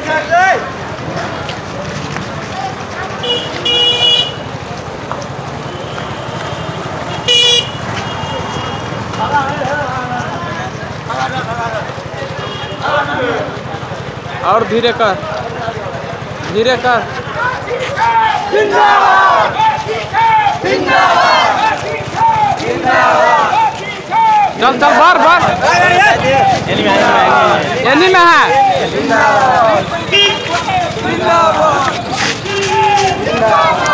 और धीरे कर, धीरे कर। चल चल बार बार एनी में है।